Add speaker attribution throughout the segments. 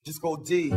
Speaker 1: Just go D.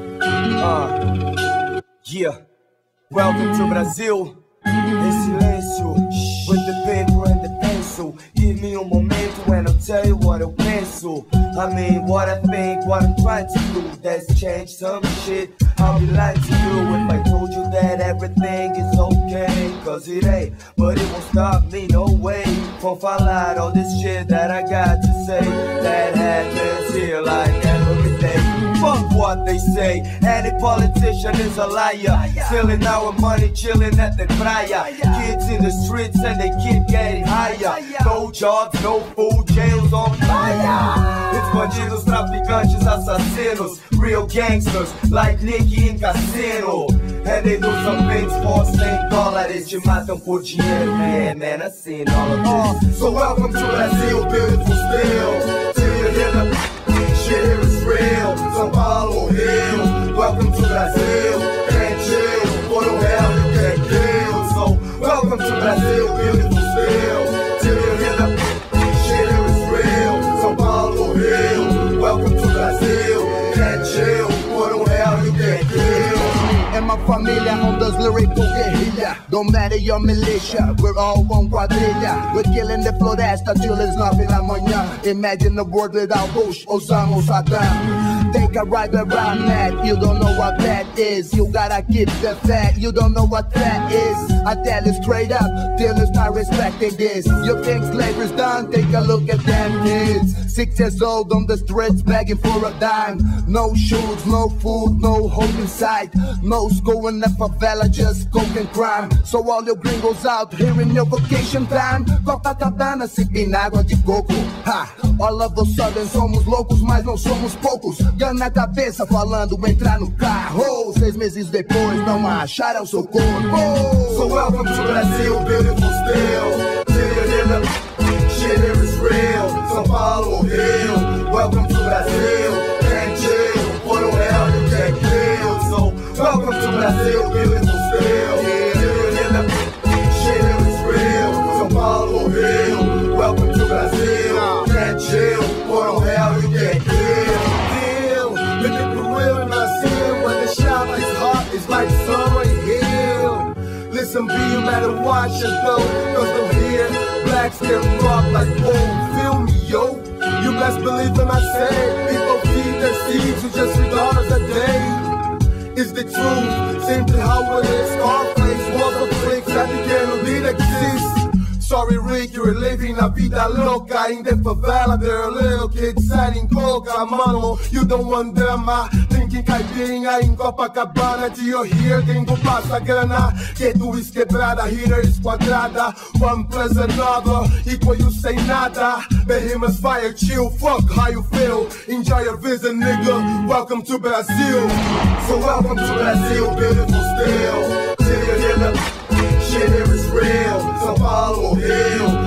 Speaker 1: Yeah. Welcome to Brazil. Em silêncio, with the paper and the pencil. Give me momento and I'll tell you what eu penso. I mean, what I think, what I'm trying to do. That's change some shit. I'll be lying to you if I told you that everything is okay. Cause it ain't, but it won't stop me, no way. From falar all this shit that I got to say. That happens here like every day. Fuck what they say, any politician is a liar. Stealing our money, chilling at the praia. Kids in the streets and they keep getting higher. No jobs, no food, jails on fire. It's bandidos, traficantes, assassinos. Real gangsters, like Nicky in casino. And they do some things for $100. Te matam por dinheiro, yeah, man, I've seen all of this. So welcome to Brazil, beautiful still. Till you hear the shit here is real. São Paulo, Rio. Welcome to Brazil, can't chill. For the hell you get killed. So welcome to Brazil, beautiful still. Till you hear the shit here is real. São Paulo, Rio. Welcome to Brazil, can't chill. For the hell you get killed.
Speaker 2: And my familia on those lyrical guerrilla. Don't matter your militia, we're all one quadrilha. We're killing the floresta till it's 9 da manhã. Imagine a world without Bush, Osama, Saddam. Take a ride around that, you don't know what that is. You gotta keep the fat, you don't know what that is. I tell you straight up, till you start respecting this. You think slavery's done? Take a look at them kids. 6 years old on the streets begging for a dime. No shoes, no food, no home inside. No school in the favela, just coke and crime. So all your gringos out here in your vacation time, Copacabana sipping água de coco. Ha! All of a sudden somos loucos, mas não somos poucos. Gun na cabeça falando entrar no carro. 6 meses depois não acharam seu corpo.
Speaker 1: So welcome to Brazil, beautiful still. Till you hear the shit here is real. São Paulo, Rio. Welcome to Brazil, can't chill. For the hell you get killed. So welcome to Brazil, beautiful still. Till you hear the shit here is real. São Paulo, Rio. Welcome to Brazil, can't chill. For the hell you get killed.
Speaker 3: With the real in Brazil, where the shop is hot, it's like summer hill. Listen, B, you better watch it though, cause they'll hear blacks get robbed like whoa, feel me, yo. You best believe when I say, people feed their seeds with just $3 a day. It's the truth, simply how it is. Scarface was a flick that began to be exist. Sorry Rick, you're living a vida loca in the favela. There are little kids selling coca, mano. You don't want drama, drinking caipirinha in Copacabana. Till you're here, gringo passa grana. Get whisky quebrada, heater is quadrada. One plus another, equal you say nada. Behemoth's fire, chill, fuck how you feel. Enjoy your visit, nigga, welcome to Brazil.
Speaker 1: So welcome to Brazil, beautiful still. Till you hear the shit here is real. São Paulo, Rio.